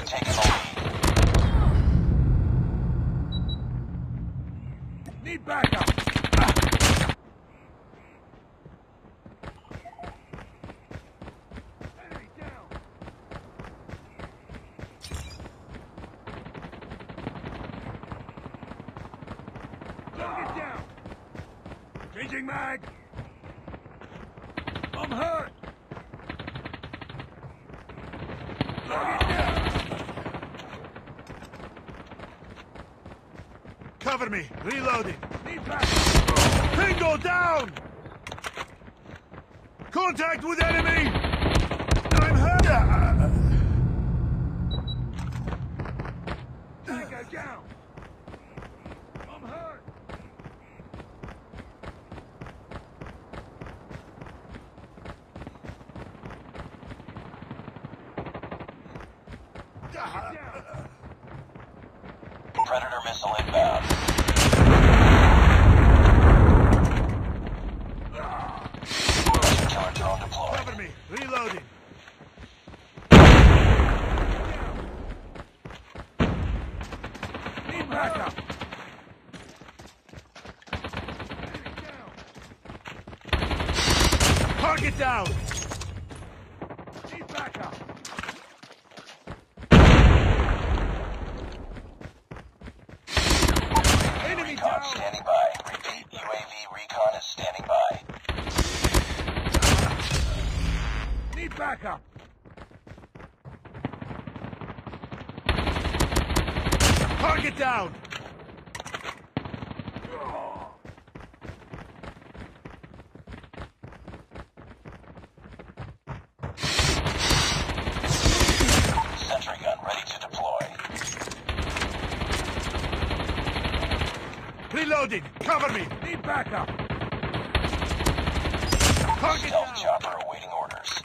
taking the lead. Need backup. Enemy down. Target down. Changing mag. I'm hurt. Target down. Cover me. Reloading. Need backup. Tango down! Contact with enemy! I'm hurt! Tango down. I'm hurt. Target down. Predator missile inbound. Killer drone deployed. Cover me. Reloading. Need backup. Target down! Need backup. Enemy Recon down. standing by. Repeat, UAV recon is standing by. Need backup. Target down! Sentry gun ready to deploy. Reloading! Cover me! Need backup. Target Stealth down! chopper awaiting orders.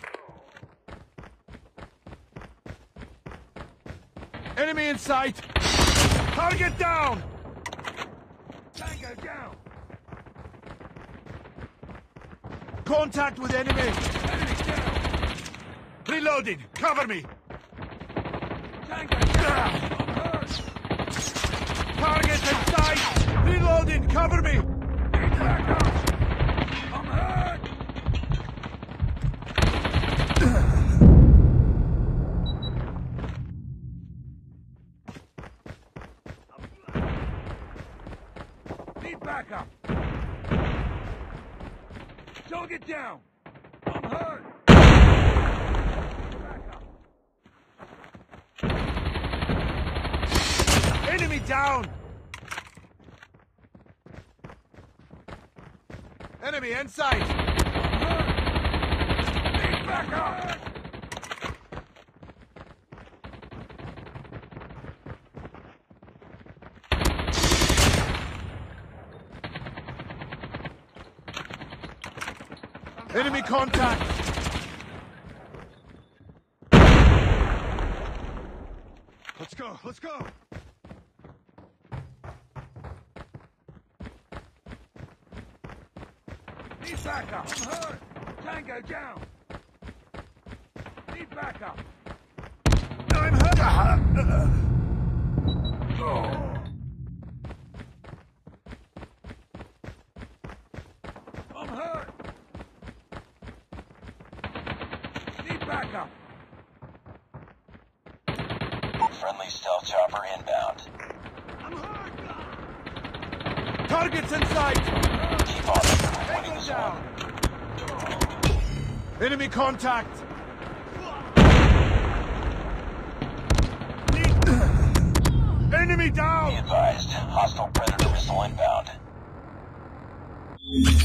Enemy in sight! Target down! Tango down. Contact with enemy! Enemy down. Reloading! Cover me! Tango down. I'm hurt. Target in sight! Reloading! Cover me! Need backup. I'm hurt. Need backup. Target down. I'm hurt. Backup. Enemy down! Enemy in sight! Need backup. Enemy contact! Let's go, let's go! Need backup. I'm hurt. Tango down. Need backup. I'm hurt! I'm hurt. Need backup. Friendly stealth chopper inbound. I'm hurt. Targets in sight! Keep on them. We're winning Tango this down! one. Enemy contact! Enemy Be down! advised. Hostile Predator missile inbound.